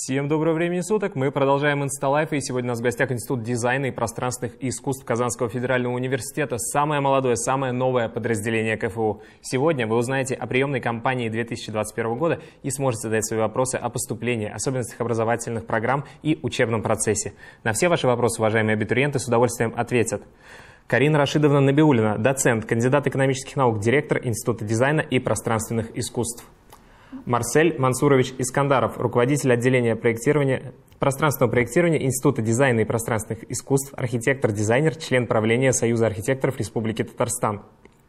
Всем доброго времени суток. Мы продолжаем Инсталайф, и сегодня у нас в гостях Институт дизайна и пространственных искусств Казанского федерального университета. Самое молодое, самое новое подразделение КФУ. Сегодня вы узнаете о приемной кампании 2021 года и сможете задать свои вопросы о поступлении, особенностях образовательных программ и учебном процессе. На все ваши вопросы, уважаемые абитуриенты, с удовольствием ответят Карина Рашидовна Набиуллина, доцент, кандидат экономических наук, директор Института дизайна и пространственных искусств. Марсель Мансурович Искандаров, руководитель отделения пространственного проектирования Института дизайна и пространственных искусств, архитектор-дизайнер, член правления Союза архитекторов Республики Татарстан.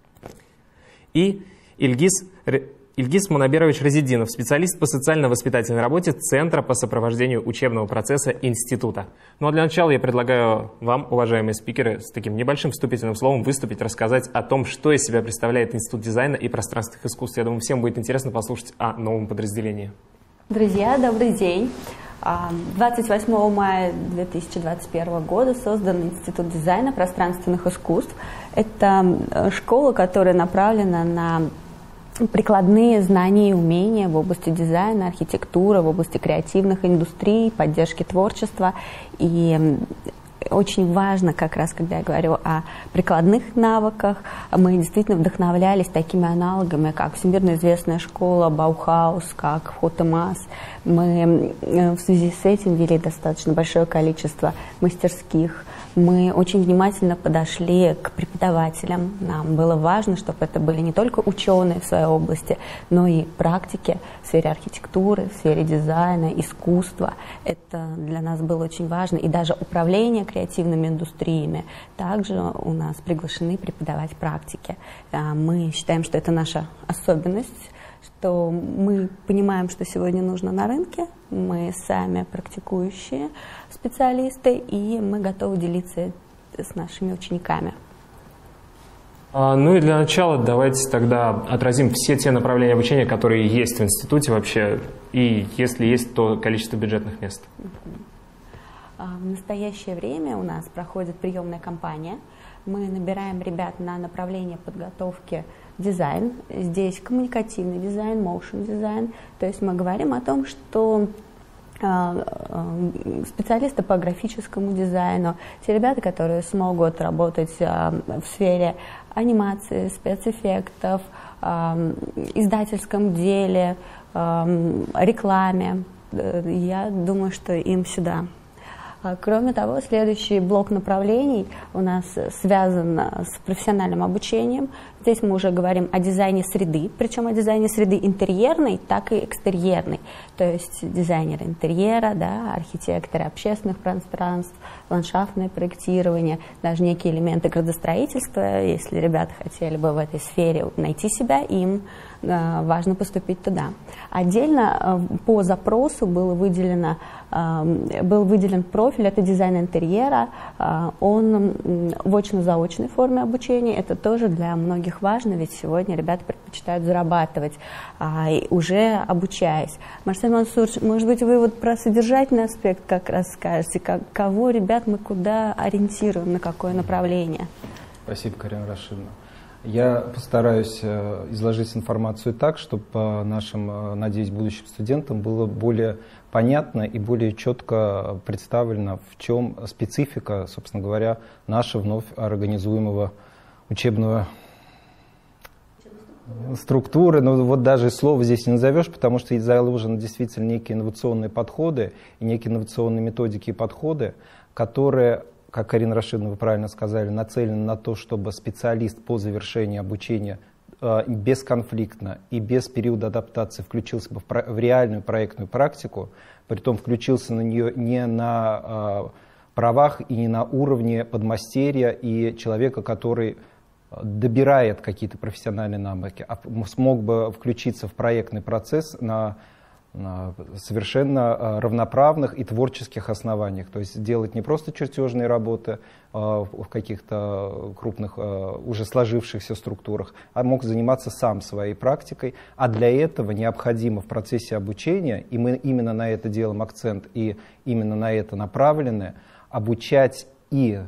И Ильгиз Мунаберович Разидинов, специалист по социально-воспитательной работе Центра по сопровождению учебного процесса Института. Ну а для начала я предлагаю вам, уважаемые спикеры, с таким небольшим вступительным словом выступить, рассказать о том, что из себя представляет Институт дизайна и пространственных искусств. Я думаю, всем будет интересно послушать о новом подразделении. Друзья, добрый день. 28 мая 2021 года создан Институт дизайна пространственных искусств. Это школа, которая направлена на прикладные знания и умения в области дизайна, архитектуры, в области креативных индустрий, поддержки творчества. И очень важно, как раз когда я говорю о прикладных навыках, мы действительно вдохновлялись такими аналогами, как всемирно известная школа Баухаус, как Хотемас. Мы в связи с этим вели достаточно большое количество мастерских. Мы очень внимательно подошли к преподавателям. Нам было важно, чтобы это были не только ученые в своей области, но и практики в сфере архитектуры, в сфере дизайна, искусства. Это для нас было очень важно. И даже управление креативными индустриями. Также у нас приглашены преподавать практики. Мы считаем, что это наша особенность, что мы понимаем, что сегодня нужно на рынке, мы сами практикующие специалисты, и мы готовы делиться с нашими учениками. Ну и для начала давайте тогда отразим все те направления обучения, которые есть в институте вообще, и если есть, то количество бюджетных мест. В настоящее время у нас проходит приемная кампания. Мы набираем ребят на направление подготовки дизайн. Здесь коммуникативный дизайн, motion дизайн. То есть мы говорим о том, что специалисты по графическому дизайну, те ребята, которые смогут работать в сфере анимации, спецэффектов, издательском деле, рекламе, я думаю, что им сюда. Кроме того, следующий блок направлений у нас связан с профессиональным обучением. Здесь мы уже говорим о дизайне среды, причем о дизайне среды интерьерной, так и экстерьерной. То есть дизайнеры интерьера, да, архитекторы общественных пространств, ландшафтное проектирование, даже некие элементы градостроительства. Если ребята хотели бы в этой сфере найти себя, им важно поступить туда. Отдельно по запросу был выделен профиль, это дизайн интерьера. Он в очно-заочной форме обучения. Это тоже для многих важно, ведь сегодня ребята предпочитают зарабатывать, уже обучаясь. Марсель Мансурович, может быть, вы вот про содержательный аспект как раз скажете, кого ребят мы куда ориентируем, на какое направление? Спасибо, Карина Рашидовна. Я постараюсь изложить информацию так, чтобы нашим, надеюсь, будущим студентам было более понятно и более четко представлено, в чем специфика, собственно говоря, нашего вновь организуемого учебного структуры. Но вот даже слово здесь не назовешь, потому что заложены действительно некие инновационные подходы и некие инновационные методики и подходы, которые, как Карина Рашидовна, вы правильно сказали, нацелены на то, чтобы специалист по завершении обучения бесконфликтно и без периода адаптации включился бы в реальную проектную практику, притом включился на нее не на правах и не на уровне подмастерья и человека, который добирает какие-то профессиональные навыки, а смог бы включиться в проектный процесс на совершенно равноправных и творческих основаниях. То есть делать не просто чертежные работы в каких-то крупных, уже сложившихся структурах, а мог заниматься сам своей практикой. А для этого необходимо в процессе обучения, и мы именно на это делаем акцент, и именно на это направлены, обучать и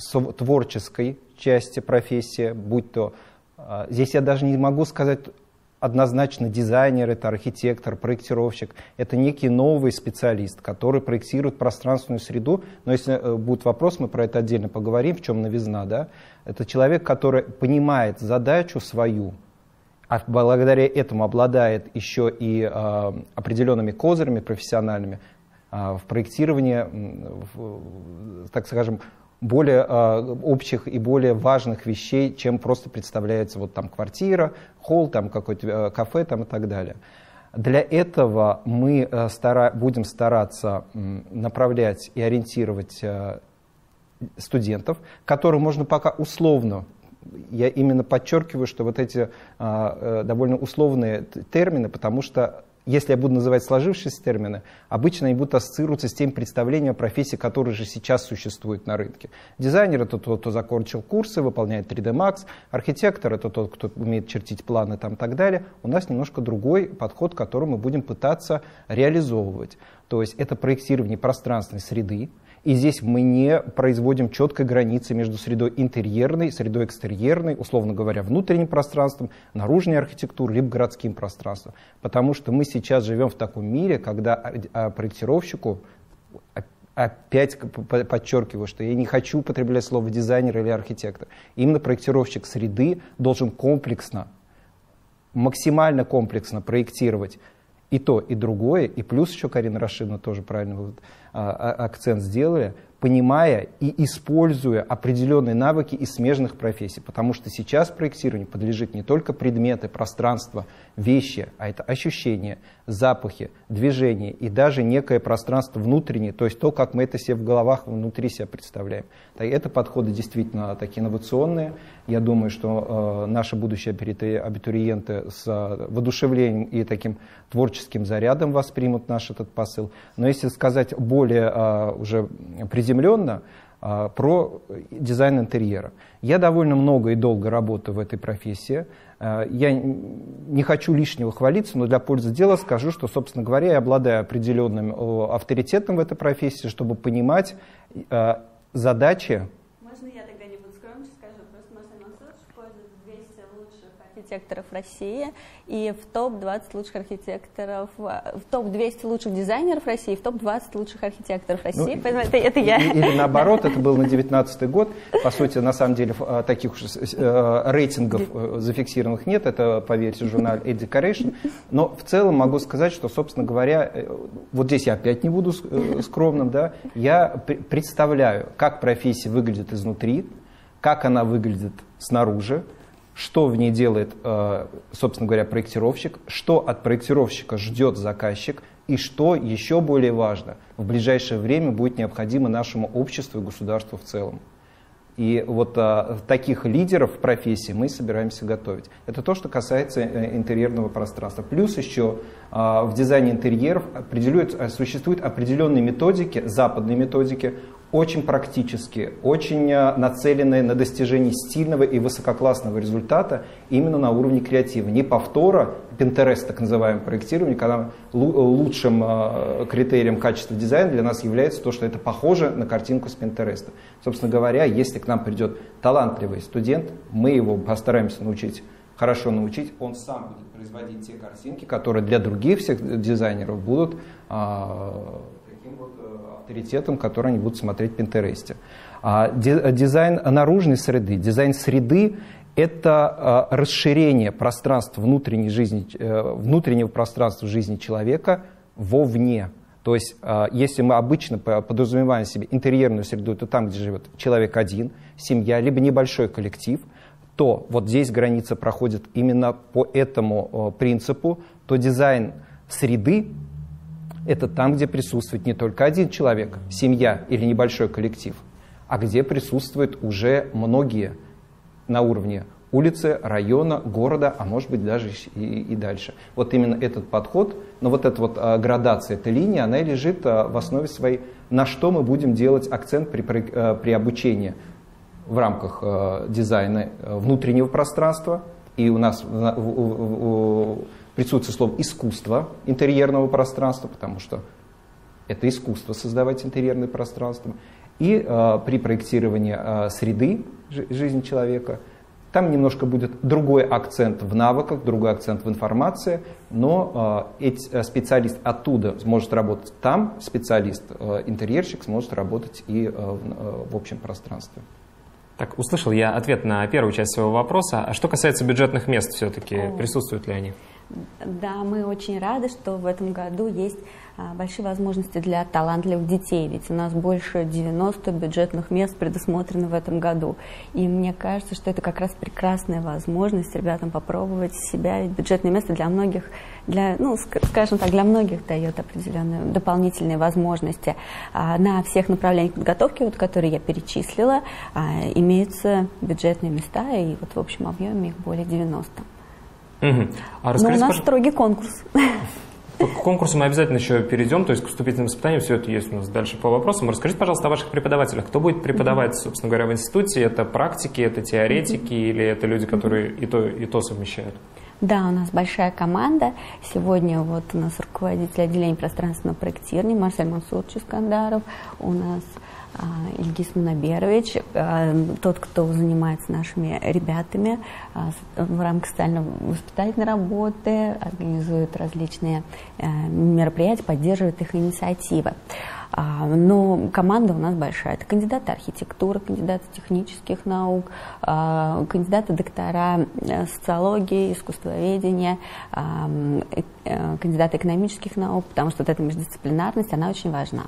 творческой части профессии, будь то, здесь я даже не могу сказать однозначно дизайнер, это архитектор, проектировщик. Это некий новый специалист, который проектирует пространственную среду. Но если будет вопрос, мы про это отдельно поговорим, в чем новизна. Да? Это человек, который понимает задачу свою, а благодаря этому обладает еще и определенными козырями профессиональными в проектировании, так скажем, более общих и более важных вещей, чем просто представляется вот там квартира, холл, там какое-то кафе там, и так далее. Для этого мы будем стараться направлять и ориентировать студентов, которым можно пока условно, я именно подчеркиваю, что вот эти довольно условные термины, потому что если я буду называть сложившиеся термины, обычно они будут ассоциироваться с тем представлением о профессии, которая же сейчас существует на рынке. Дизайнер — это тот, кто закончил курсы, выполняет 3D Max. Архитектор — это тот, кто умеет чертить планы там, и так далее. У нас немножко другой подход, который мы будем пытаться реализовывать. То есть это проектирование пространственной среды. И здесь мы не производим четкой границы между средой интерьерной, средой экстерьерной, условно говоря, внутренним пространством, наружной архитектурой, либо городским пространством. Потому что мы сейчас живем в таком мире, когда проектировщику, опять подчеркиваю, что я не хочу употреблять слово дизайнер или архитектор, именно проектировщик среды должен комплексно, максимально комплексно проектировать и то, и другое, и плюс еще Карина Рашидовна тоже правильно акцент сделали, понимая и используя определенные навыки из смежных профессий. Потому что сейчас проектированию подлежит не только предметы, пространство, вещи, а это ощущения, запахи, движения и даже некое пространство внутреннее, то есть то, как мы это себе в головах внутри себя представляем. Это подходы действительно такие инновационные. Я думаю, что наши будущие абитуриенты с воодушевлением и таким творческим зарядом воспримут наш этот посыл. Но если сказать более уже приземленно про дизайн интерьера. Я довольно много и долго работаю в этой профессии. Я не хочу лишнего хвалиться, но для пользы дела скажу, что, собственно говоря, я обладаю определенным авторитетом в этой профессии, чтобы понимать задачи. Можно я тогда не буду скромничать, скажу, просто Марсель Мансурович входит в 200 лучших архитекторов России и в топ-20 лучших архитекторов, в топ-200 лучших дизайнеров России, в топ-20 лучших архитекторов России. Ну, поэтому это я. Или наоборот, это был на 19-й год. По сути, на самом деле, таких уж рейтингов зафиксированных нет. Это по версии журнала Decoration. Но в целом могу сказать, что, собственно говоря, вот здесь я опять не буду скромным, да, я представляю, как профессия выглядит изнутри, как она выглядит снаружи, что в ней делает, собственно говоря, проектировщик, что от проектировщика ждет заказчик и что, еще более важно, в ближайшее время будет необходимо нашему обществу и государству в целом. И вот таких лидеров в профессии мы собираемся готовить. Это то, что касается интерьерного пространства. Плюс еще в дизайне интерьеров существуют определенные методики, западные методики, очень практические, очень нацеленные на достижение стильного и высококлассного результата именно на уровне креатива. Не повтора, Pinterest, так называемое проектирование, когда лучшим критерием качества дизайна для нас является то, что это похоже на картинку с Pinterest. Собственно говоря, если к нам придет талантливый студент, мы его постараемся хорошо научить, он сам будет производить те картинки, которые для других всех дизайнеров будут авторитетом, который они будут смотреть в Пинтересте. Дизайн наружной среды. Дизайн среды – это расширение пространства внутреннего пространства жизни человека вовне. То есть, если мы обычно подразумеваем себе интерьерную среду, это там, где живет человек один, семья, либо небольшой коллектив, то вот здесь граница проходит именно по этому принципу, то дизайн среды – это там, где присутствует не только один человек, семья или небольшой коллектив, а где присутствуют уже многие на уровне улицы, района, города, а может быть даже и дальше. Вот именно этот подход, но вот эта вот градация, эта линия, она лежит в основе своей, на что мы будем делать акцент при обучении в рамках дизайна внутреннего пространства. И у нас присутствует слово «искусство» интерьерного пространства, потому что это искусство создавать интерьерное пространство. И при проектировании среды жизни человека Там немножко будет другой акцент в навыках, другой акцент в информации, но специалист оттуда сможет работать там, специалист, интерьерщик сможет работать и в общем пространстве. Так, услышал я ответ на первую часть своего вопроса. А что касается бюджетных мест все-таки, присутствуют ли они? Да, мы очень рады, что в этом году есть большие возможности для талантливых детей, ведь у нас больше 90 бюджетных мест предусмотрено в этом году. И мне кажется, что это как раз прекрасная возможность ребятам попробовать себя. Ведь бюджетное место для многих, скажем так, для многих дает определенные дополнительные возможности. На всех направлениях подготовки, вот, которые я перечислила, имеются бюджетные места, и вот в общем объеме их более 90. А но у нас строгий конкурс. К конкурсу мы обязательно еще перейдем, то есть к вступительным испытаниям, все это есть у нас дальше по вопросам. Расскажите, пожалуйста, о ваших преподавателях. Кто будет преподавать, собственно говоря, в институте? Это практики, это теоретики или это люди, которые и то совмещают? Да, у нас большая команда. Сегодня вот у нас руководитель отделения пространственного проектирования Марсель Мансурович Искандаров, у нас Ильгиз Мунаберович, тот, кто занимается нашими ребятами в рамках социально-воспитательной работы, организует различные мероприятия, поддерживает их инициативы. Но команда у нас большая. Это кандидаты архитектуры, кандидаты технических наук, кандидаты доктора социологии, искусствоведения, кандидаты экономических наук, потому что вот эта междисциплинарность, она очень важна.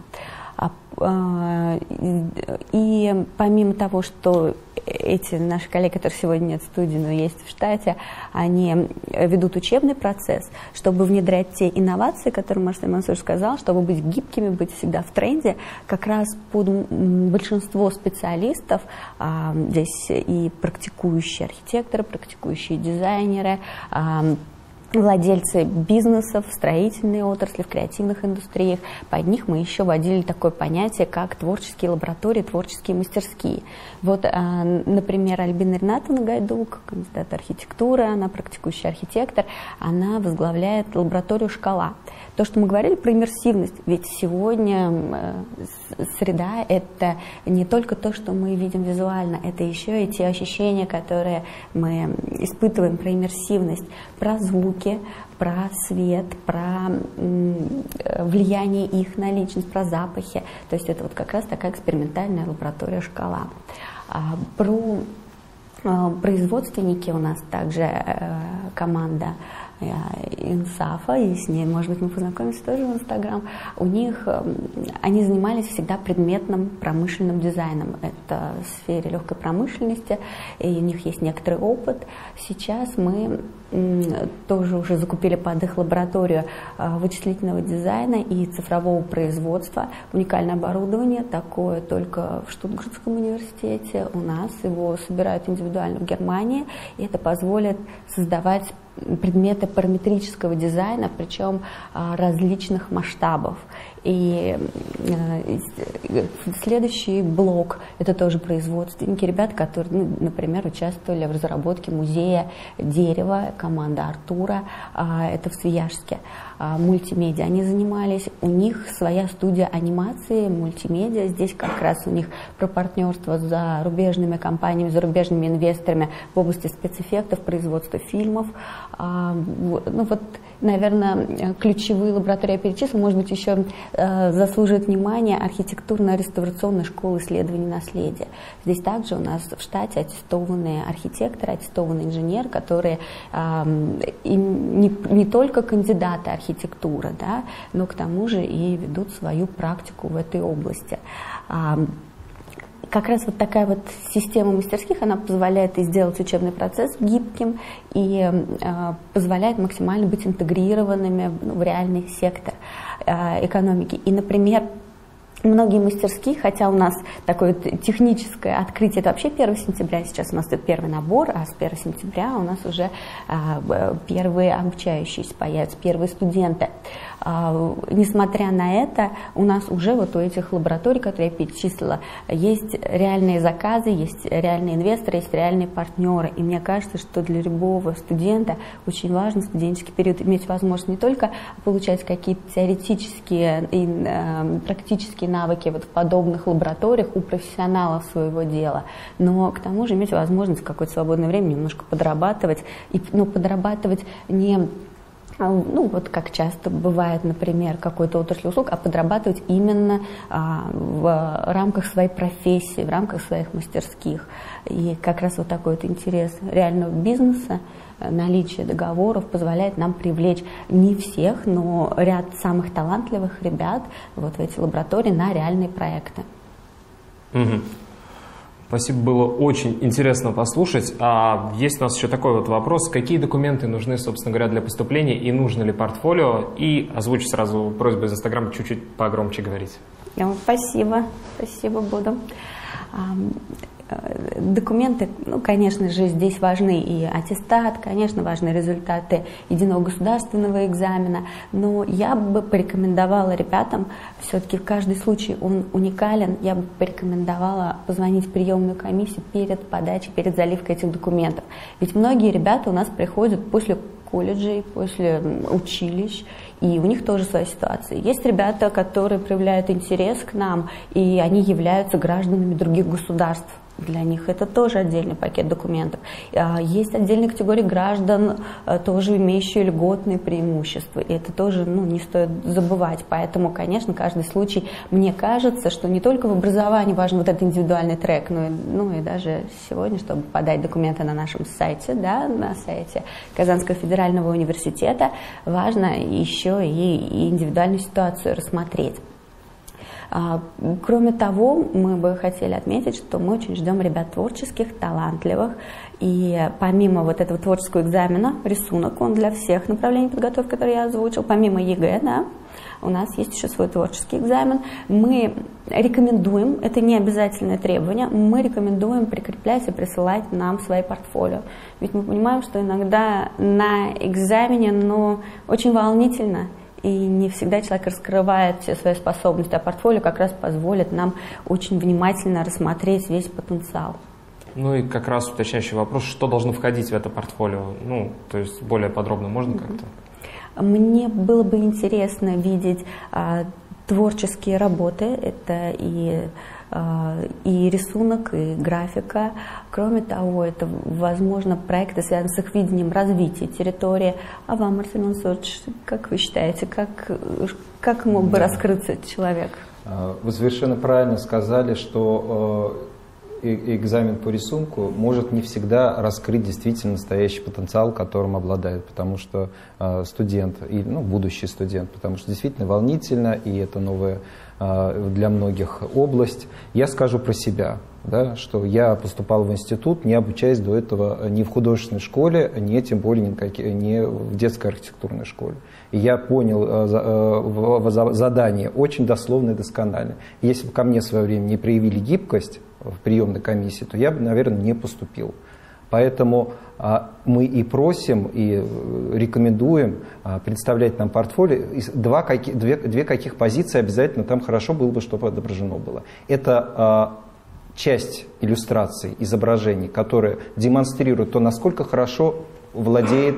И помимо того, что эти наши коллеги, которые сегодня нет в студии, но есть в штате, они ведут учебный процесс, чтобы внедрять те инновации, которые Марсель Мансурович сказал, чтобы быть гибкими, быть всегда в тренде. Как раз под большинство специалистов, здесь и практикующие архитекторы, практикующие дизайнеры, владельцы бизнесов в строительной отрасли, в креативных индустриях. Под них мы еще вводили такое понятие, как творческие лаборатории, творческие мастерские. Вот, например, Альбина Ринатовна Гайдук, кандидат архитектуры, она практикующий архитектор, она возглавляет лабораторию «Шкала». То, что мы говорили про иммерсивность, ведь сегодня среда — это не только то, что мы видим визуально, это еще и те ощущения, которые мы испытываем, про иммерсивность, про звуки, про свет, про влияние их на личность, про запахи. То есть это вот как раз такая экспериментальная лаборатория «Шкала». Про производственники у нас также команда Инсафа, и с ней, может быть, мы познакомимся тоже в Инстаграм. У них, они занимались всегда предметным промышленным дизайном. Это в сфере легкой промышленности, и у них есть некоторый опыт. Сейчас мы тоже уже закупили под их лабораторию вычислительного дизайна и цифрового производства. Уникальное оборудование, такое только в Штутгартском университете. У нас его собирают индивидуально в Германии, и это позволит создавать предметы параметрического дизайна, причем различных масштабов. И следующий блок — это тоже производственники, ребята, которые, например, участвовали в разработке музея дерева, команда Артура, это в Свияжске, мультимедиа они занимались, у них своя студия анимации, мультимедиа, здесь как раз у них про партнерство с зарубежными компаниями, зарубежными инвесторами в области спецэффектов, производства фильмов. Ну вот, наверное, ключевые лаборатории я перечислила, может быть, еще заслуживает внимания архитектурно-реставрационная школа исследований наследия. Здесь также у нас в штате аттестованные архитекторы, аттестованные инженеры, которые не только кандидаты архитектуры, да, но к тому же и ведут свою практику в этой области. Как раз вот такая вот система мастерских, она позволяет и сделать учебный процесс гибким и позволяет максимально быть интегрированными в реальный сектор экономики. И, например, многие мастерские, хотя у нас такое техническое открытие, это вообще 1 сентября, сейчас у нас это первый набор, а с 1 сентября у нас уже первые обучающиеся появятся, первые студенты. Несмотря на это, у нас уже вот у этих лабораторий, которые я перечислила, есть реальные заказы, есть реальные инвесторы, есть реальные партнеры. И мне кажется, что для любого студента очень важно в студенческий период иметь возможность не только получать какие-то теоретические и практические навыки вот в подобных лабораториях у профессионалов своего дела, но к тому же иметь возможность в какое-то свободное время немножко подрабатывать, и подрабатывать не... Ну, вот как часто бывает, например, какой-то отрасли услуг, а подрабатывать именно в рамках своей профессии, в рамках своих мастерских. И как раз вот такой вот интерес реального бизнеса, наличие договоров позволяет нам привлечь не всех, но ряд самых талантливых ребят вот в эти лаборатории на реальные проекты. Угу. Спасибо, было очень интересно послушать. Есть у нас еще такой вот вопрос. Какие документы нужны, собственно говоря, для поступления и нужно ли портфолио? И озвучу сразу просьбу из Инстаграма чуть-чуть погромче говорить. Спасибо, буду. Документы, ну, конечно же, здесь важны и аттестат, конечно, важны результаты единого государственного экзамена, но я бы порекомендовала ребятам, все-таки каждый случай он уникален, я бы порекомендовала позвонить в приемную комиссию перед подачей, перед заливкой этих документов. Ведь многие ребята у нас приходят после колледжей, после училищ, и у них тоже своя ситуация. Есть ребята, которые проявляют интерес к нам, и они являются гражданами других государств. Для них это тоже отдельный пакет документов. Есть отдельная категория граждан, тоже имеющие льготные преимущества. И это тоже не стоит забывать. Поэтому, конечно, каждый случай, мне кажется, что не только в образовании важен вот этот индивидуальный трек, но и даже сегодня, чтобы подать документы на нашем сайте, да, на сайте Казанского федерального университета, важно еще и индивидуальную ситуацию рассмотреть. Кроме того, мы бы хотели отметить, что мы очень ждем ребят творческих, талантливых. И помимо вот этого творческого экзамена, рисунок, он для всех направлений подготовки, которые я озвучил, помимо ЕГЭ, да, у нас есть еще свой творческий экзамен. Мы рекомендуем, это не обязательное требование, мы рекомендуем прикреплять и присылать нам свои портфолио. Ведь мы понимаем, что иногда на экзамене, очень волнительно, и не всегда человек раскрывает все свои способности, а портфолио как раз позволит нам очень внимательно рассмотреть весь потенциал. Ну и как раз уточняющий вопрос, что должно входить в это портфолио? То есть более подробно можно как-то? Мне было бы интересно видеть творческие работы, это и рисунок, и графика. Кроме того, это, возможно, проекты, связанные с их видением развития территории. А вам, Арсений Мансурович, как вы считаете, как мог бы раскрыться этот человек? Вы совершенно правильно сказали, что экзамен по рисунку может не всегда раскрыть действительно настоящий потенциал, которым обладает, потому что студент, будущий студент, потому что действительно волнительно, и это новая для многих область. Я скажу про себя, да, что я поступал в институт, не обучаясь до этого ни в художественной школе, ни тем более не в детской архитектурной школе. И я понял задание очень дословно и досконально. Если бы ко мне в свое время не проявили гибкость в приемной комиссии, то я бы, наверное, не поступил. Поэтому мы и просим, и рекомендуем представлять нам портфолио. Две каких позиции обязательно там хорошо было бы, чтобы отображено было. Это часть иллюстраций, изображений, которые демонстрируют то, насколько хорошо владеет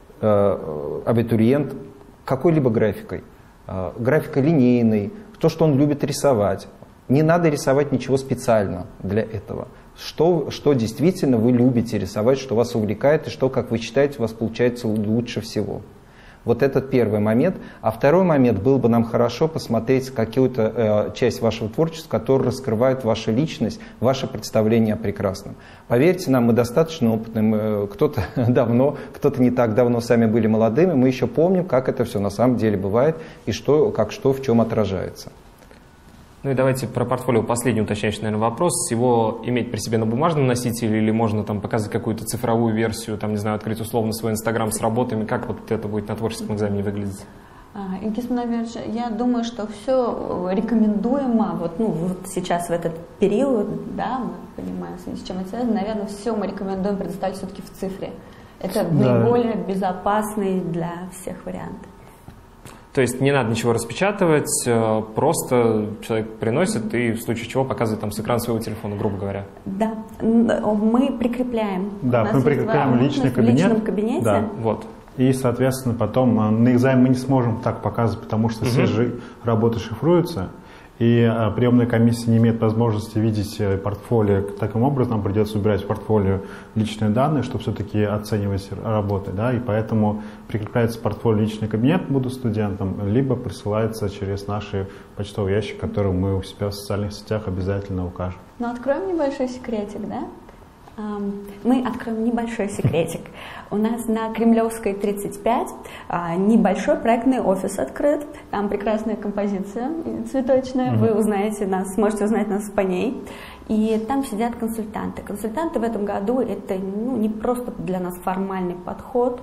абитуриент какой-либо графикой. Графикой линейной, то, что он любит рисовать. Не надо рисовать ничего специально для этого. Что действительно вы любите рисовать, что вас увлекает, и что, как вы считаете, у вас получается лучше всего. Вот этот первый момент. А второй момент, был бы нам хорошо посмотреть какую-то часть вашего творчества, которая раскрывает вашу личность, ваше представление о прекрасном. Поверьте нам, мы достаточно опытны, кто-то давно, кто-то не так давно сами были молодыми, мы еще помним, как это все на самом деле бывает, и что в чем отражается. Ну и давайте про портфолио последний уточняющий, наверное, вопрос. Его иметь при себе на бумажном носителе или можно там показать какую-то цифровую версию, там, не знаю, открыть условно свой Инстаграм с работами? Как вот это будет на творческом экзамене выглядеть? Ильгиз Мунавирович, я думаю, что все рекомендуемо, вот сейчас в этот период, да, мы понимаем, с чем это связано, наверное, все мы рекомендуем предоставить все-таки в цифре. Это наиболее безопасный для всех вариант. То есть не надо ничего распечатывать, просто человек приносит и в случае чего показывает там с экрана своего телефона, грубо говоря. Да, мы прикрепляем. Да, мы прикрепляем личный кабинет. В личном кабинете. Да. Вот. И, соответственно, потом на экзамен мы не сможем так показывать, потому что все же работы шифруются. и приемная комиссия не имеет возможности видеть портфолио. Таким образом, придется убирать в портфолио личные данные, чтобы все-таки оценивать работы. Да? И поэтому прикрепляется портфолио личный кабинет, буду студентом, либо присылается через наши почтовый ящик, который мы у себя в социальных сетях обязательно укажем. Ну, откроем небольшой секретик, да? Мы откроем небольшой секретик. У нас на Кремлевской 35 небольшой проектный офис открыт. Там прекрасная композиция цветочная. Вы узнаете нас, сможете узнать нас по ней. И там сидят консультанты. Консультанты в этом году это не просто для нас формальный подход.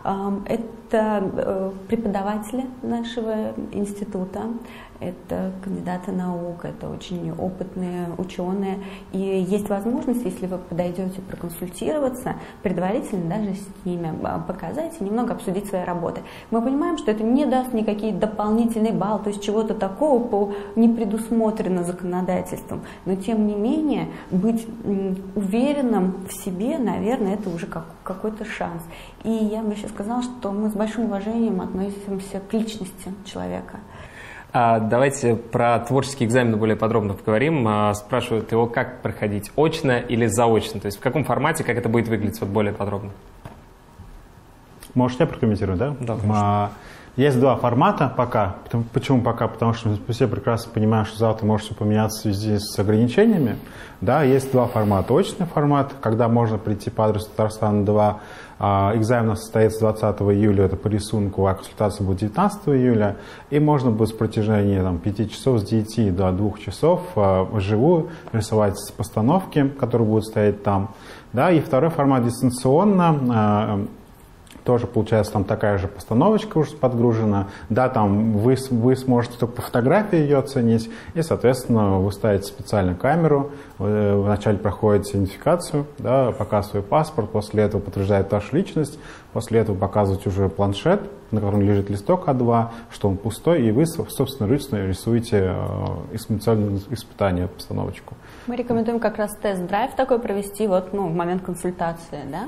Это преподаватели нашего института, это кандидаты наук, это очень опытные ученые. И есть возможность, если вы подойдете проконсультироваться, предварительно даже с ними показать и немного обсудить свои работы. Мы понимаем, что это не даст никакие дополнительные баллы, то есть чего-то такого не предусмотрено законодательством. Но тем не менее, быть уверенным в себе, наверное, это уже какой-то шанс. И я бы еще сказала, что мы с большим уважением относимся к личности человека. Давайте про творческие экзамены более подробно поговорим. Спрашивают его, как проходить, очно или заочно? То есть в каком формате, как это будет выглядеть, вот более подробно? Можете я прокомментировать, да? Да, есть два формата пока. Почему пока? Потому что мы все прекрасно понимаем, что завтра может все поменяться в связи с ограничениями. Да, есть два формата. Очный формат, когда можно прийти по адресу Татарстана 2. Экзамен состоится 20 июля, это по рисунку, а консультация будет 19 июля. И можно будет с протяжения 5 часов, с 9 до 2 часов вживую рисовать постановки, которые будут стоять там. Да, и второй формат дистанционно. Тоже получается там такая же постановочка уже подгружена. Да, там вы сможете только по фотографии ее оценить. И, соответственно, вы ставите специальную камеру. Вы вначале проходите идентификацию, да, показываете свой паспорт. После этого подтверждает вашу личность. После этого показываете уже планшет, на котором лежит листок А2, что он пустой. И вы, собственно, рисуете экзаменационное испытание, постановочку. Мы рекомендуем как раз тест-драйв такой провести в момент консультации, да?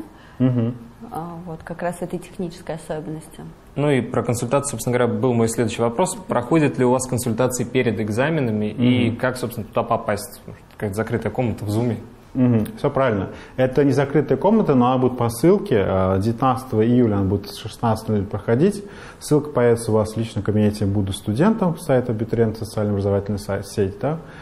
Вот как раз этой технической особенности. Ну и про консультацию, собственно говоря, был мой следующий вопрос. Проходят ли у вас консультации перед экзаменами и как, собственно, туда попасть? Какая-то закрытая комната в Zoom? Все правильно. Это не закрытая комната, но она будет по ссылке. 19 июля она будет с 16:00 проходить. Ссылка появится у вас в личном кабинете «Буду студентом», сайт абитуриент, социально-образовательная сеть.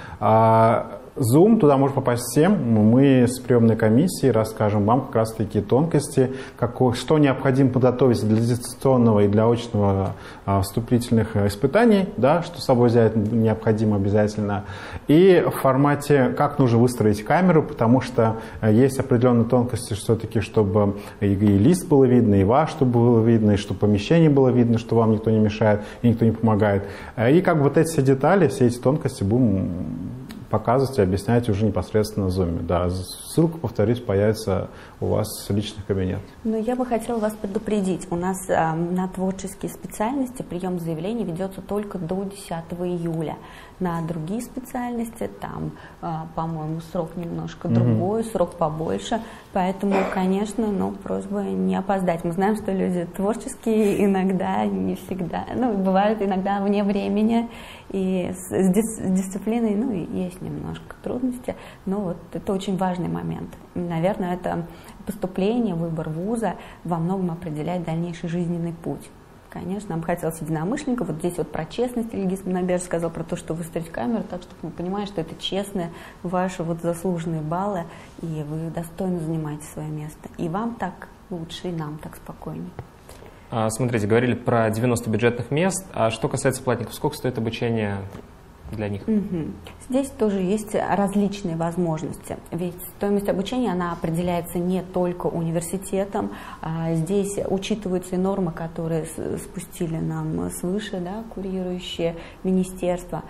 Да? Zoom, туда может попасть всем. Мы с приемной комиссией расскажем вам как раз такие тонкости, что необходимо подготовить для дистанционного и для очного вступительных испытаний, да, что с собой взять необходимо обязательно. И в формате, как нужно выстроить камеру, потому что есть определенные тонкости, все-таки, чтобы и лист было видно, и вас, чтобы было видно, и чтобы помещение было видно, что вам никто не мешает и никто не помогает. И как вот эти все детали, все эти тонкости будем показывать и объяснять уже непосредственно в Zoom. Да, ссылка, повторюсь, появится у вас в личный кабинет. Но я бы хотела вас предупредить. У нас на творческие специальности прием заявлений ведется только до 10 июля. На другие специальности там, по-моему, срок немножко другой, срок побольше. Поэтому, конечно, просьба не опоздать. Мы знаем, что люди творческие иногда, не всегда, бывают иногда вне времени. И с дисциплиной, есть немножко трудности, но это очень важный момент. Наверное, это поступление, выбор вуза во многом определяет дальнейший жизненный путь. Конечно, нам хотелось единомышленников. Вот здесь про честность Ильгиз Манаберович сказал, про то, что выставить камеру, так, чтобы мы понимали, что это честные ваши заслуженные баллы, и вы достойно занимаете свое место. И вам так лучше, и нам так спокойнее. Смотрите, говорили про 90 бюджетных мест. А что касается платников, сколько стоит обучение для них? Здесь тоже есть различные возможности. Ведь стоимость обучения, она определяется не только университетом. Здесь учитываются и нормы, которые спустили нам свыше, да, курирующие министерства.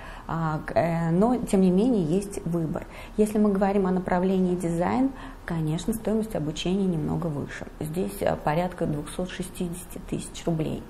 Но, тем не менее, есть выбор. Если мы говорим о направлении дизайн, конечно, стоимость обучения немного выше. Здесь порядка 260 тысяч рублей.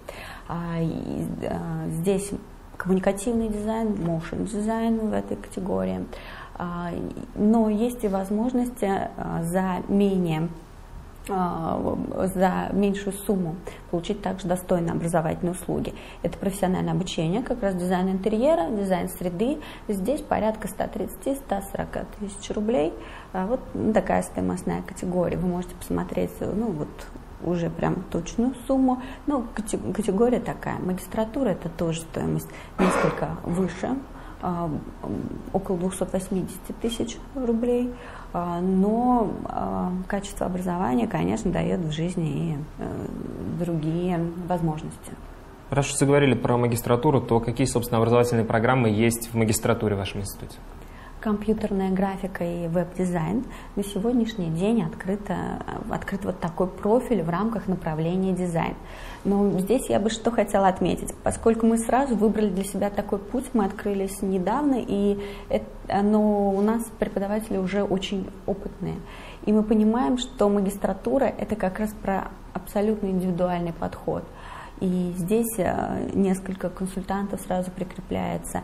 Здесь коммуникативный дизайн, motion дизайн в этой категории. Но есть и возможности за менее за меньшую сумму получить также достойные образовательные услуги. Это профессиональное обучение, как раз дизайн интерьера, дизайн среды. Здесь порядка 130-140 тысяч рублей. Вот такая стоимостная категория. Вы можете посмотреть, уже прям точную сумму. Категория такая. Магистратура — это тоже стоимость несколько выше, около 280 тысяч рублей. Но качество образования, конечно, дает в жизни и другие возможности. Раз уж заговорили про магистратуру, то какие, собственно, образовательные программы есть в магистратуре в вашем институте? Компьютерная графика и веб-дизайн. На сегодняшний день открыт вот такой профиль в рамках направления дизайн. Но здесь я бы что хотела отметить. Поскольку мы сразу выбрали для себя такой путь, мы открылись недавно, но у нас преподаватели уже очень опытные. И мы понимаем, что магистратура — это как раз про абсолютно индивидуальный подход. И здесь несколько консультантов сразу прикрепляется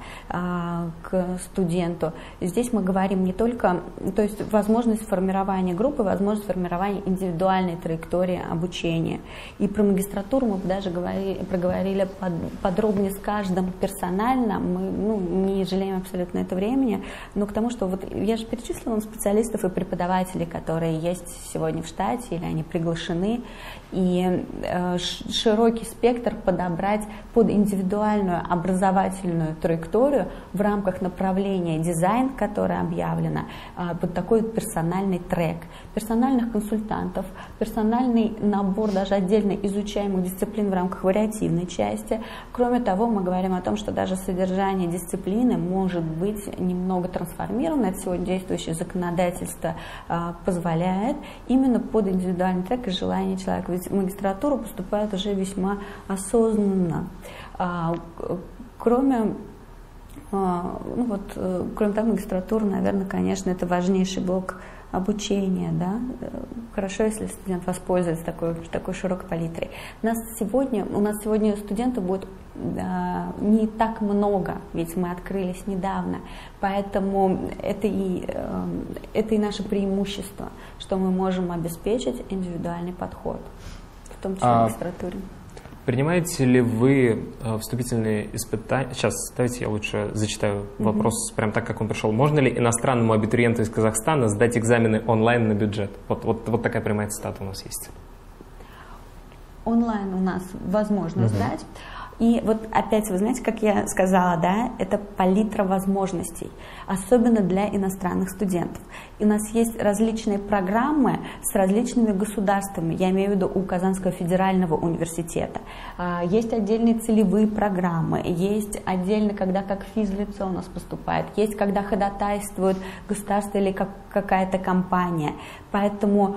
к студенту. Здесь мы говорим не только, то есть возможность формирования группы, возможность формирования индивидуальной траектории обучения. И про магистратуру мы даже проговорили подробнее с каждым персонально. Мы не жалеем абсолютно это времени, но к тому, что я же перечислила вам специалистов и преподавателей, которые есть сегодня в штате или они приглашены. И широкий спектр подобрать под индивидуальную образовательную траекторию в рамках направления дизайн, которое объявлено, под такой персональный трек. Персональных консультантов, персональный набор даже отдельно изучаемых дисциплин в рамках вариативной части. Кроме того, мы говорим о том, что даже содержание дисциплины может быть немного трансформировано. Это сегодня действующее законодательство позволяет именно под индивидуальный трек и желание человека. Ведь в магистратуру поступают уже весьма осознанно. Кроме того, магистратура, наверное, конечно, это важнейший блок обучения, да? Хорошо, если студент воспользуется такой широкой палитрой. У нас сегодня студентов будет не так много, ведь мы открылись недавно, поэтому это и наше преимущество, что мы можем обеспечить индивидуальный подход, в том числе в магистратуре. Принимаете ли вы вступительные испытания? Сейчас, давайте я лучше зачитаю вопрос прям так, как он пришел. Можно ли иностранному абитуриенту из Казахстана сдать экзамены онлайн на бюджет? Вот такая прямая цитата у нас есть. Онлайн у нас возможно сдать. И вот опять, вы знаете, как я сказала, да, это палитра возможностей, особенно для иностранных студентов. И у нас есть различные программы с различными государствами, я имею в виду у Казанского федерального университета. Есть отдельные целевые программы, есть отдельно, когда как физлицо у нас поступает, есть когда ходатайствует государство или какая-то компания. Поэтому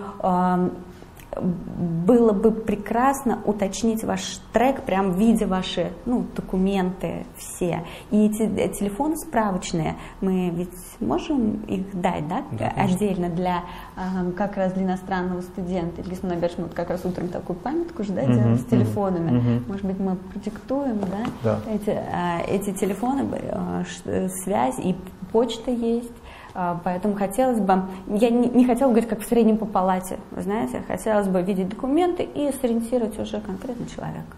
было бы прекрасно уточнить ваш трек, прям видя ваши документы все. И эти телефоны справочные, мы ведь можем их дать, да, отдельно для как раз для иностранного студента. Если мы наберем как раз утром такую памятку же, да, делаем с телефонами. Может быть, мы продиктуем, да. Эти телефоны, связь и почта есть. Поэтому хотелось бы, я не хотела говорить, как в среднем по палате, вы знаете, хотелось бы видеть документы и сориентировать уже конкретно человека.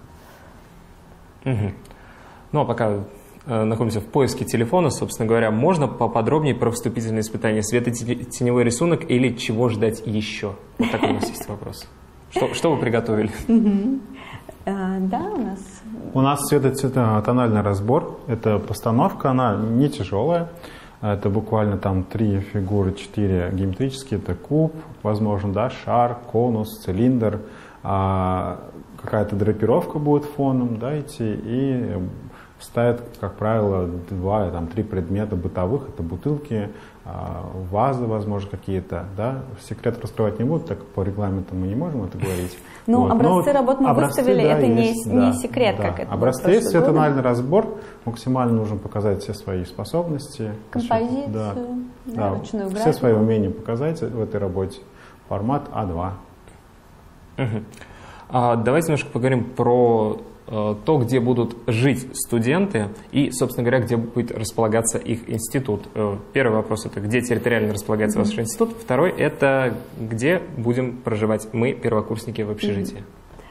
Ну, а пока находимся в поиске телефона, собственно говоря, можно поподробнее про вступительные испытания, светотеневой рисунок или чего ждать еще? Вот такой у нас есть вопрос. Что вы приготовили? Да, у нас светотональный разбор, это постановка, она не тяжелая. Это буквально там 3 фигуры, 4 геометрические. Это куб, возможно, да, шар, конус, цилиндр. Какая-то драпировка будет фоном, да, идти. И ставят, как правило, 2-3 предмета бытовых. Это бутылки, вазы, возможно, какие-то. Да. Секрет раскрывать не буду, так как по регламенту мы не можем это говорить. Ну, образцы работ мы выставили, да, это не секрет, да. Как это. Образцы есть, светотональный разбор. максимально нужно показать все свои способности. Композицию, ручную графику. Все свои умения показать в этой работе. Формат А2. Давайте немножко поговорим про то, где будут жить студенты и, собственно говоря, где будет располагаться их институт. Первый вопрос – это где территориально располагается ваш институт. Второй – это где будем проживать мы, первокурсники, в общежитии.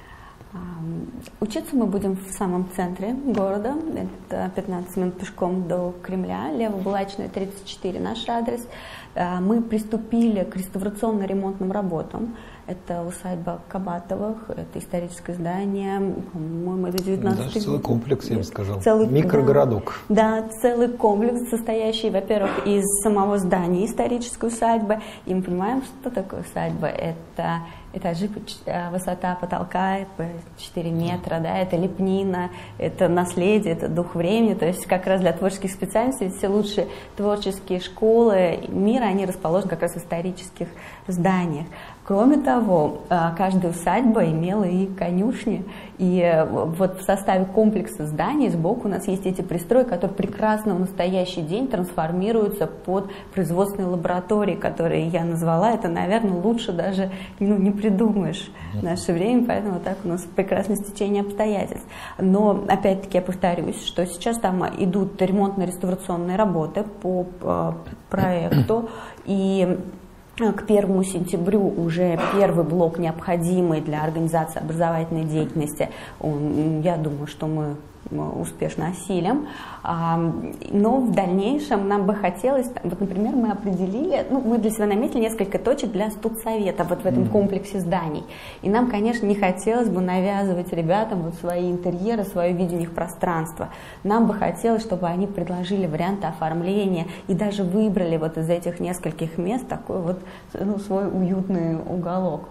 Учиться мы будем в самом центре города, это 15 минут пешком до Кремля, Лево-Булачная, 34 наш адрес. Мы приступили к реставрационно-ремонтным работам. Это усадьба Кабатовых, это историческое здание, по-моему, это 19 Даже целый комплекс, я бы сказал. Микрогородок. Да, целый комплекс, состоящий, во-первых, из самого здания исторической усадьбы. И мы понимаем, что такое усадьба. Это этажи, высота потолка по 4 метра, да, это лепнина, это наследие, это дух времени. То есть как раз для творческих специальностей все лучшие творческие школы мира, они расположены как раз в исторических зданиях. Кроме того, каждая усадьба имела и конюшни, и вот в составе комплекса зданий сбоку у нас есть эти пристрои, которые прекрасно в настоящий день трансформируются под производственные лаборатории, которые я назвала. Это, наверное, лучше даже не придумаешь в наше время, поэтому вот так у нас прекрасное стечение обстоятельств. Но, опять-таки, я повторюсь, что сейчас там идут ремонтно-реставрационные работы по проекту, и к 1 сентябрю уже первый блок, необходимый для организации образовательной деятельности, я думаю, что мы успешно осилим. Но в дальнейшем нам бы хотелось, вот, например, мы определили, мы для себя наметили несколько точек для студсовета вот в этом комплексе зданий. И нам, конечно, не хотелось бы навязывать ребятам вот свои интерьеры, свое видение их пространства. Нам бы хотелось, чтобы они предложили варианты оформления и даже выбрали вот из этих нескольких мест такой вот свой уютный уголок.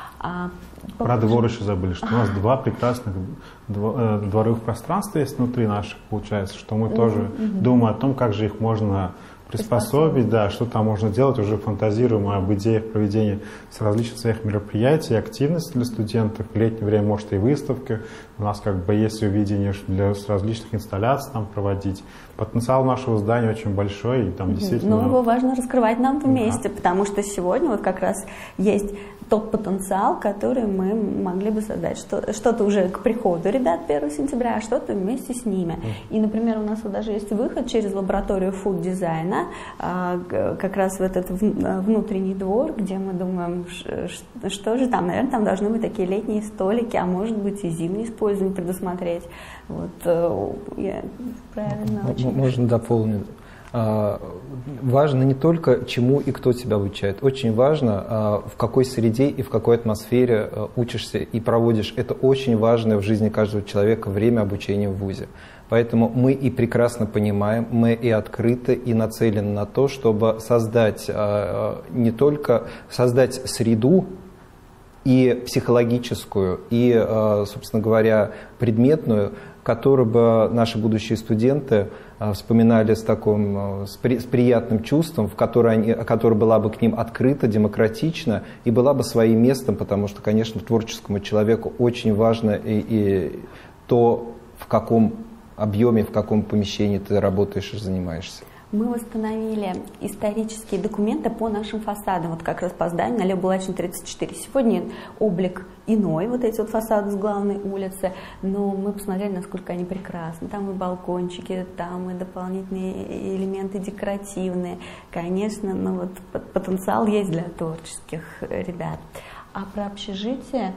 Про двор еще забыли, что у нас два прекрасных дворовых пространства есть внутри наших, получается, что мы тоже думаем о том, как же их можно приспособить, да, что там можно делать, уже фантазируем об идеях проведения с различных своих мероприятий, активностей для студентов. В летнее время, может, и выставки. У нас как бы есть увидение для различных инсталляций там проводить. Потенциал нашего здания очень большой, и там действительно... Но его важно раскрывать нам вместе, потому что сегодня вот как раз есть тот потенциал, который мы могли бы создать. Что-то уже к приходу ребят 1 сентября, а что-то вместе с ними. И, например, у нас вот даже есть выход через лабораторию фуд-дизайна, как раз в этот внутренний двор, где мы думаем, что же там, наверное, там должны быть такие летние столики, а может быть и зимнее использование предусмотреть. Вот, я правильно очень... Можно дополнить. Важно не только, чему и кто тебя обучает. Очень важно, в какой среде и в какой атмосфере учишься и проводишь. Это очень важное в жизни каждого человека время обучения в вузе. Поэтому мы и прекрасно понимаем, мы и открыты, и нацелены на то, чтобы создать не только создать среду, и психологическую, и, собственно говоря, предметную, которую бы наши будущие студенты вспоминали с приятным чувством, которая была бы к ним открыта, демократична и была бы своим местом, потому что, конечно, творческому человеку очень важно и то, в каком объеме, в каком помещении ты работаешь и занимаешься. Мы восстановили исторические документы по нашим фасадам, вот как раз по зданию на Лево-Булачной, 34. Сегодня облик иной, вот эти вот фасады с главной улицы, но мы посмотрели, насколько они прекрасны. Там и балкончики, там и дополнительные элементы декоративные. Конечно, вот потенциал есть для творческих ребят. А про общежитие...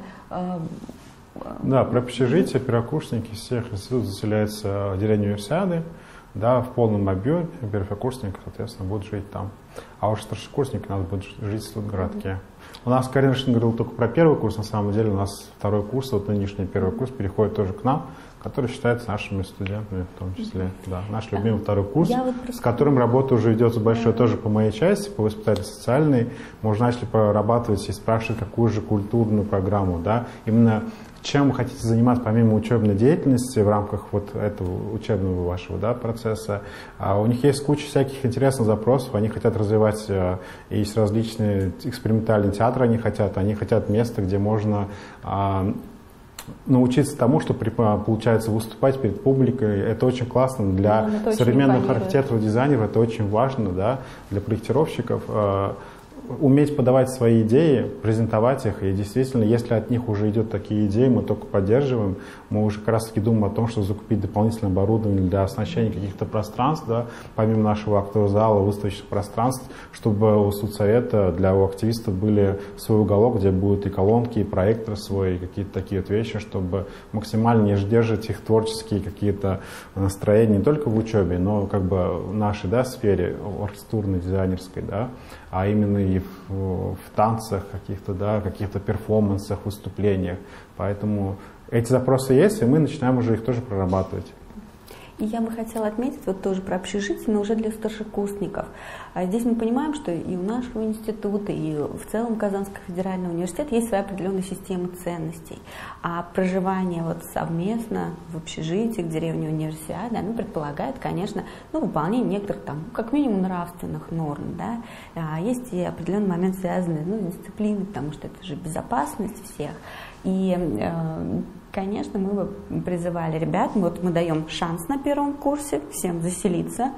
Да, про общежитие первокурсники всех институтов заселяются в деревню Универсиады. Да, в полном объеме первокурсники, соответственно, будут жить там. А уж старшекурсники надо будет жить в студгородке. У нас, Карина говорила только про первый курс, на самом деле у нас второй курс, вот нынешний первый курс переходит тоже к нам, который считается нашими студентами в том числе. Да, наш любимый второй курс, с которым работа уже ведется большая тоже по моей части, по воспитательно-социальной. Мы уже начали прорабатывать и спрашивать, какую же культурную программу, да, именно чем вы хотите заниматься помимо учебной деятельности в рамках вот этого учебного вашего, да, процесса. У них есть куча всяких интересных запросов, они хотят развивать, есть различные экспериментальные театры, они хотят места, где можно научиться тому, что получается выступать перед публикой. Это очень классно для современных архитекторов, дизайнеров, это очень важно, да, для проектировщиков. уметь подавать свои идеи, презентовать их, и действительно, если от них уже идет такие идеи, мы только поддерживаем, мы уже как раз таки думаем о том, что закупить дополнительное оборудование для оснащения каких-то пространств, да, помимо нашего актового зала, выставочных пространств, чтобы у студсовета для у активистов были свой уголок, где будут и колонки, и проектор свой, и какие-то такие вот вещи, чтобы максимально не держать их творческие какие-то настроения не только в учебе, но как бы в нашей, да, сфере архитектурной, дизайнерской, да, а именно и в танцах каких-то, да, каких-то перформансах, выступлениях. Поэтому эти запросы есть, и мы начинаем уже их тоже прорабатывать. И я бы хотела отметить вот тоже про общежитие, но уже для старшекурсников. Здесь мы понимаем, что и у нашего института, и в целом Казанского федерального университета есть своя определенная система ценностей. А проживание вот совместно в общежитии, в деревне Универсиады, оно предполагает, конечно, выполнение некоторых там, как минимум, нравственных норм. Да? Есть и определенный момент, связанный с дисциплиной, потому что это же безопасность всех. И конечно, мы бы призывали ребят, вот мы даем шанс на первом курсе всем заселиться,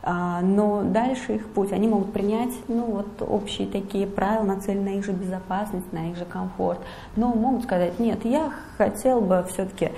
но дальше их путь, они могут принять общие такие правила, нацеленные на их же безопасность, на их же комфорт, но могут сказать: нет, я хотел бы все-таки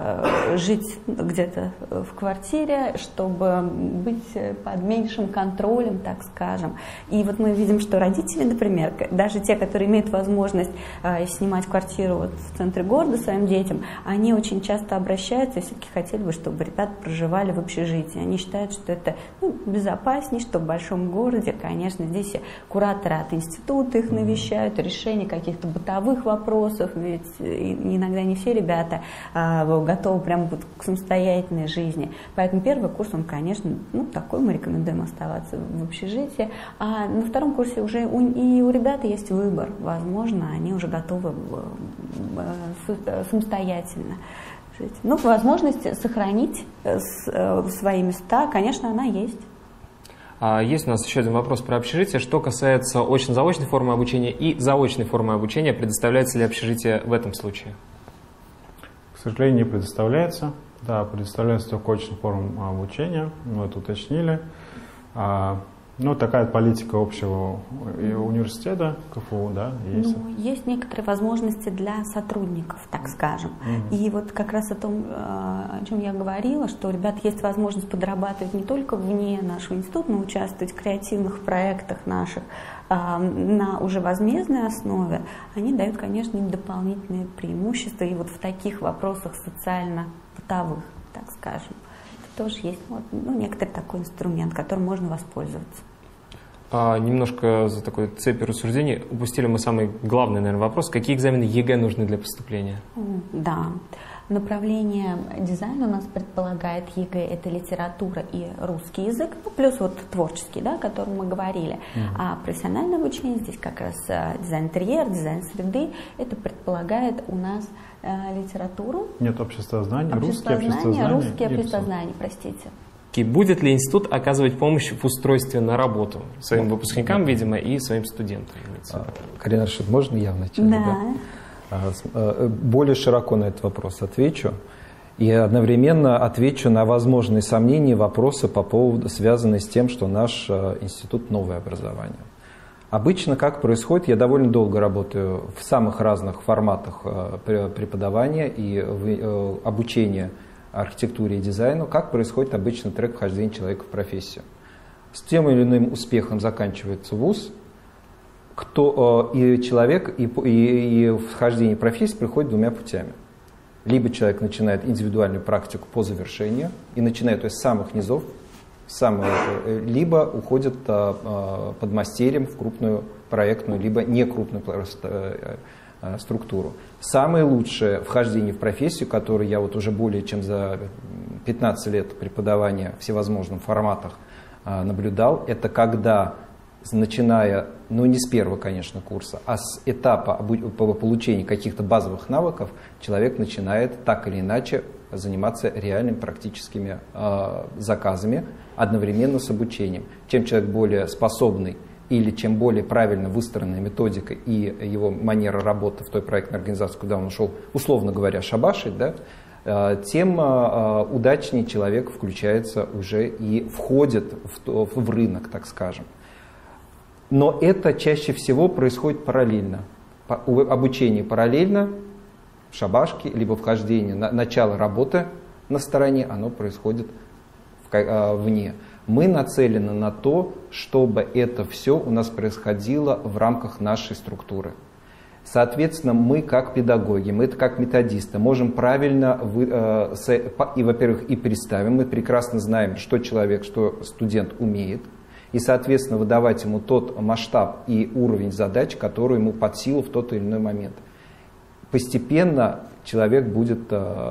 жить где-то в квартире, чтобы быть под меньшим контролем, так скажем. И вот мы видим, что родители, например, даже те, которые имеют возможность снимать квартиру вот в центре города своим детям, они очень часто обращаются и все-таки хотели бы, чтобы ребята проживали в общежитии. Они считают, что это безопаснее, что в большом городе, конечно, здесь кураторы от института их навещают, решение каких-то бытовых вопросов, ведь иногда не все ребята готовы прямо к самостоятельной жизни. Поэтому первый курс, он, конечно, такой, мы рекомендуем оставаться в общежитии. А на втором курсе уже и у ребят есть выбор. Возможно, они уже готовы самостоятельно жить. Возможность сохранить свои места, конечно, она есть. Есть у нас еще один вопрос про общежитие. Что касается очно-заочной формы обучения и заочной формы обучения, предоставляется ли общежитие в этом случае? К сожалению, не предоставляется. Да, предоставляется только очная форма обучения. Мы это уточнили. Такая политика общего университета, КФУ, да, есть. Есть некоторые возможности для сотрудников, так скажем. И вот как раз о том, о чем я говорила, что у ребят есть возможность подрабатывать не только вне нашего института, но участвовать в креативных проектах наших на уже возмездной основе. Они дают, конечно, им дополнительные преимущества и вот в таких вопросах социально-бытовых, так скажем. Это тоже есть некоторый такой инструмент, которым можно воспользоваться. Немножко за такой цепью рассуждений упустили мы самый главный, наверное, вопрос. Какие экзамены ЕГЭ нужны для поступления? Да. Направление дизайна у нас предполагает ЕГЭ, это литература и русский язык, плюс вот творческий, да, о котором мы говорили. А профессиональное обучение, здесь как раз дизайн интерьера, дизайн среды, это предполагает у нас литературу. Нет, обществознание, русское обществознание. Русское обществознание, простите. И будет ли институт оказывать помощь в устройстве на работу своим выпускникам, видимо, и своим студентам? Карина Рашид, можно я вначале? Да. Более широко на этот вопрос отвечу. И одновременно отвечу на возможные сомнения и вопросы по поводу, связанные с тем, что наш институт — новое образование. Обычно как происходит, я довольно долго работаю в самых разных форматах преподавания и обучения архитектуре и дизайну, как происходит обычно трек вхождения человека в профессию. С тем или иным успехом заканчивается вуз, и человек, и вхождение в профессию приходит двумя путями. Либо человек начинает индивидуальную практику по завершению, и начинает с самых низов, либо уходит подмастерьем в крупную проектную, либо некрупную структуру. Самое лучшее вхождение в профессию, которое я вот уже более чем за 15 лет преподавания в всевозможных форматах наблюдал, это когда, начиная, не с первого, конечно, курса, а с этапа получения каких-то базовых навыков, человек начинает так или иначе заниматься реальными практическими заказами одновременно с обучением. Чем человек более способный или чем более правильно выстроенная методика и его манера работы в той проектной организации, куда он ушел, условно говоря, шабашить, да, тем удачнее человек включается уже и входит в рынок, так скажем. Но это чаще всего происходит параллельно. Обучение параллельно, шабашки, либо вхождение, начало работы на стороне, оно происходит вне. Мы нацелены на то, чтобы это все у нас происходило в рамках нашей структуры. Соответственно, мы как педагоги, мы как методисты можем правильно, во-первых, и представим, мы прекрасно знаем, что человек, что студент умеет, и, соответственно, выдавать ему тот масштаб и уровень задач, который ему под силу в тот или иной момент. Постепенно человек будет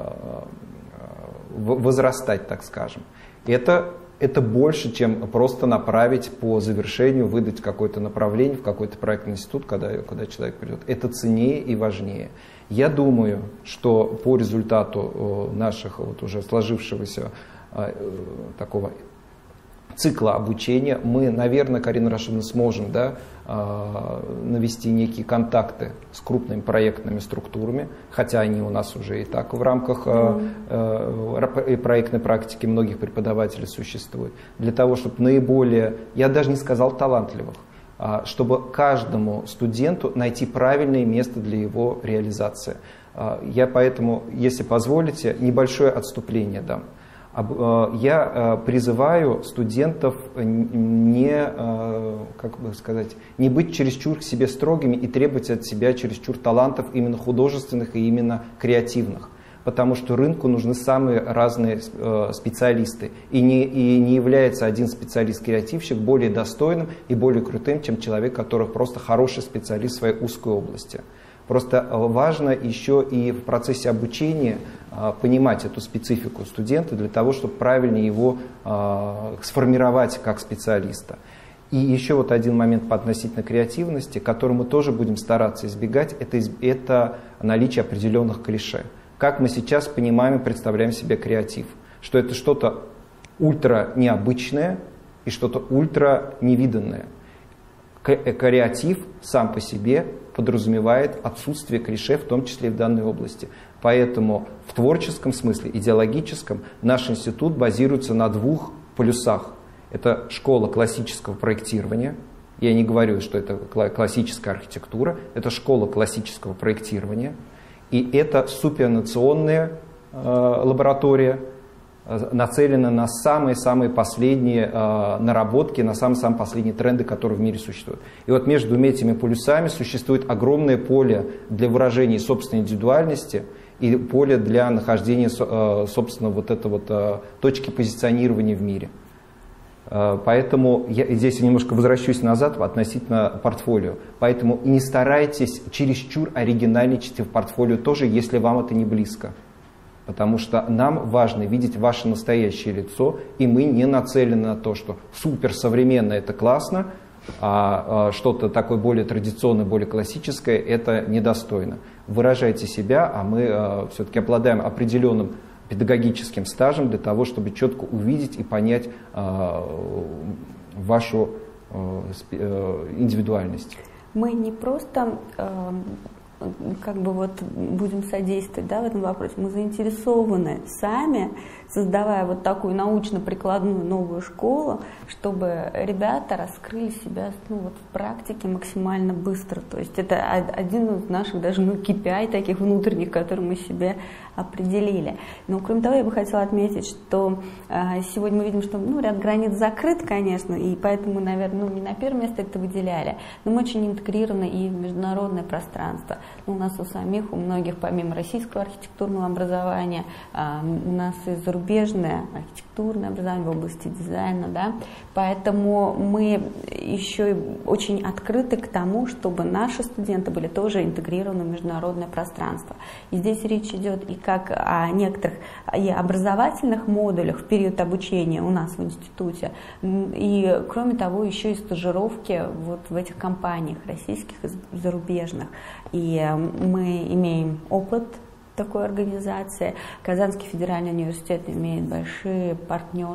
возрастать, так скажем. Это больше, чем просто направить по завершению, выдать какое-то направление в какой-то проектный институт, когда человек придет. Это ценнее и важнее. Я думаю, что по результату наших вот уже сложившегося такого цикла обучения мы, наверное, Карина Рашидовна, сможем навести некие контакты с крупными проектными структурами, хотя они у нас уже и так в рамках проектной практики многих преподавателей существуют, для того, чтобы наиболее, я даже не сказал талантливых, чтобы каждому студенту найти правильное место для его реализации. Я поэтому, если позволите, небольшое отступление дам. Я призываю студентов не быть чересчур к себе строгими и требовать от себя чересчур талантов именно художественных и именно креативных. Потому что рынку нужны самые разные специалисты. И не является один специалист-креативщик более достойным и более крутым, чем человек, который просто хороший специалист в своей узкой области. Просто важно еще и в процессе обучения понимать эту специфику студента для того, чтобы правильно его сформировать как специалиста. И еще вот один момент относительно креативности, который мы тоже будем стараться избегать, это наличие определенных клише. Как мы сейчас понимаем и представляем себе креатив? Что это что-то ультра необычное и что-то ультра невиданное. Креатив сам по себе подразумевает отсутствие клише, в том числе и в данной области. Поэтому в творческом смысле, идеологическом, наш институт базируется на двух полюсах. Это школа классического проектирования. Я не говорю, что это классическая архитектура. Это школа классического проектирования. И это супернационная лаборатория, нацелена на самые-самые последние наработки, на самые-самые последние тренды, которые в мире существуют. И вот между этими полюсами существует огромное поле для выражения собственной индивидуальности и поле для нахождения, собственно, точки позиционирования в мире. Поэтому здесь я немножко возвращусь назад относительно портфолио. Поэтому не старайтесь чересчур оригинальничать в портфолио тоже, если вам это не близко. Потому что нам важно видеть ваше настоящее лицо, и мы не нацелены на то, что суперсовременно это классно, а что-то такое более традиционное, более классическое это недостойно. Выражайте себя, а мы все-таки обладаем определенным педагогическим стажем для того, чтобы четко увидеть и понять вашу индивидуальность. Мы не просто будем содействовать в этом вопросе, мы заинтересованы сами, создавая вот такую научно-прикладную новую школу, чтобы ребята раскрыли себя в практике максимально быстро. То есть это один из наших даже KPI таких внутренних, которые мы себе определили. Но кроме того, я бы хотела отметить, что сегодня мы видим, что ряд границ закрыт, конечно, и поэтому, наверное, не на первое место это выделяли, но мы очень интегрированы и в международное пространство. У нас у самих, у многих, помимо российского архитектурного образования, у нас и зарубежное архитектурное образование в области дизайна, поэтому мы еще и очень открыты к тому, чтобы наши студенты были тоже интегрированы в международное пространство. И здесь речь идет и как о некоторых и образовательных модулях в период обучения у нас в институте, и кроме того еще и стажировки в этих компаниях российских и зарубежных. И мы имеем опыт такой организации. Казанский федеральный университет имеет большие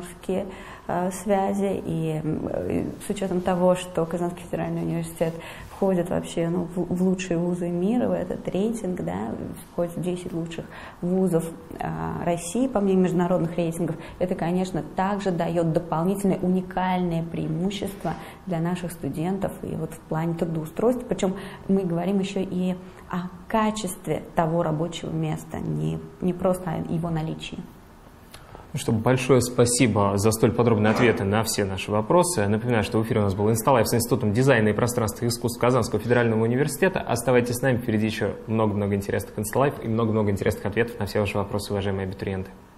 партнерские связи, и с учетом того, что Казанский федеральный университет входит вообще в лучшие вузы мира, в этот рейтинг, да, входит в 10 лучших вузов России по мнению международных рейтингов. Это, конечно, также дает дополнительное уникальное преимущество для наших студентов и вот в плане трудоустройства. Причем мы говорим еще и о качестве того рабочего места, не просто о его наличии. Ну что, большое спасибо за столь подробные ответы на все наши вопросы. Напоминаю, что в эфире у нас был Инсталайф с Институтом дизайна и пространственных искусств Казанского федерального университета. Оставайтесь с нами, впереди еще много-много интересных Инсталайф и много-много интересных ответов на все ваши вопросы, уважаемые абитуриенты.